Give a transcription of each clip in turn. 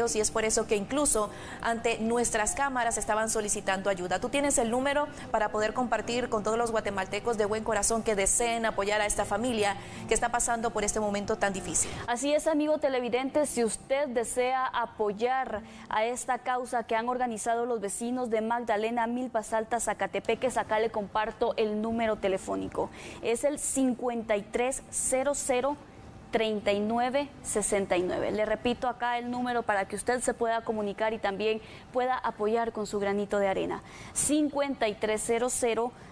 y es por eso que incluso ante nuestras cámaras estaban solicitando ayuda. Tú tienes el número para poder compartir con todos los guatemaltecos de buen corazón que deseen apoyar a esta familia que está pasando por este momento tan difícil. Así es, amigo televidente, si usted desea apoyar a esta causa que han organizado los vecinos de Magdalena, Milpas Altas, Zacatepeques, acá le comparto el número telefónico. Es el 5300 3969. Le repito acá el número para que usted se pueda comunicar y también pueda apoyar con su granito de arena. 5300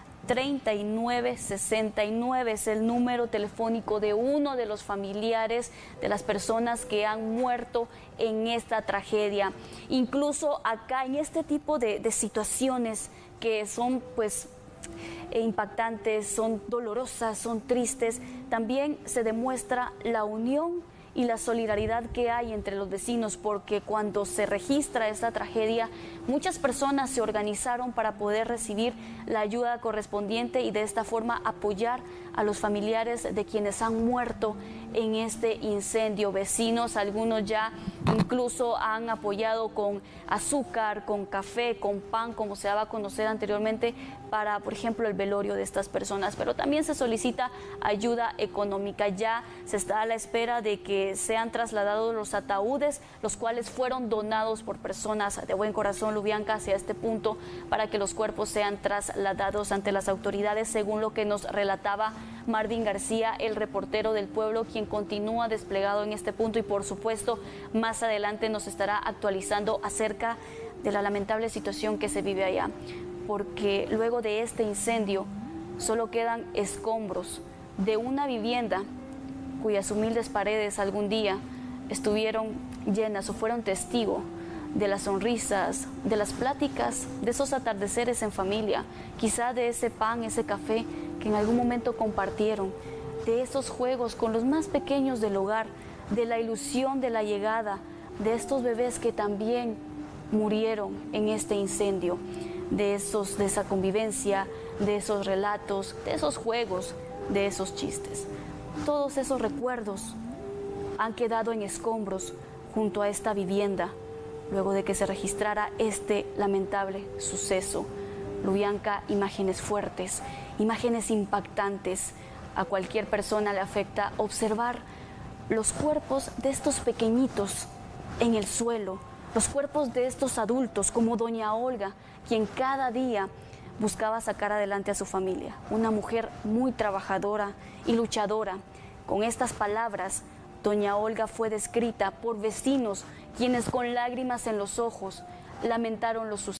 3969 es el número telefónico de uno de los familiares de las personas que han muerto en esta tragedia. Incluso acá en este tipo de situaciones que son pues impactantes, son dolorosas, son tristes, también se demuestra la unión y la solidaridad que hay entre los vecinos, porque cuando se registra esta tragedia, muchas personas se organizaron para poder recibir la ayuda correspondiente y de esta forma apoyar a los familiares de quienes han muerto en este incendio. Vecinos, algunos ya incluso han apoyado con azúcar, con café, con pan, como se daba a conocer anteriormente, para, por ejemplo, el velorio de estas personas. Pero también se solicita ayuda económica. Ya se está a la espera de que sean trasladados los ataúdes, los cuales fueron donados por personas de buen corazón, Lubianka, hacia este punto, para que los cuerpos sean trasladados ante las autoridades, según lo que nos relataba Marvin García, el reportero del pueblo, quien continúa desplegado en este punto y por supuesto más adelante nos estará actualizando acerca de la lamentable situación que se vive allá, porque luego de este incendio solo quedan escombros de una vivienda cuyas humildes paredes algún día estuvieron llenas o fueron testigo de las sonrisas, de las pláticas, de esos atardeceres en familia, quizá de ese pan, ese café que en algún momento compartieron, de esos juegos con los más pequeños del hogar, de la ilusión de la llegada de estos bebés que también murieron en este incendio, de esa convivencia, de esos relatos, de esos juegos, de esos chistes. Todos esos recuerdos han quedado en escombros junto a esta vivienda luego de que se registrara este lamentable suceso. Lubianka, imágenes fuertes, imágenes impactantes. A cualquier persona le afecta observar los cuerpos de estos pequeñitos en el suelo, los cuerpos de estos adultos como doña Olga, quien cada día buscaba sacar adelante a su familia. Una mujer muy trabajadora y luchadora. Con estas palabras, doña Olga fue descrita por vecinos, quienes con lágrimas en los ojos lamentaron los sucesos.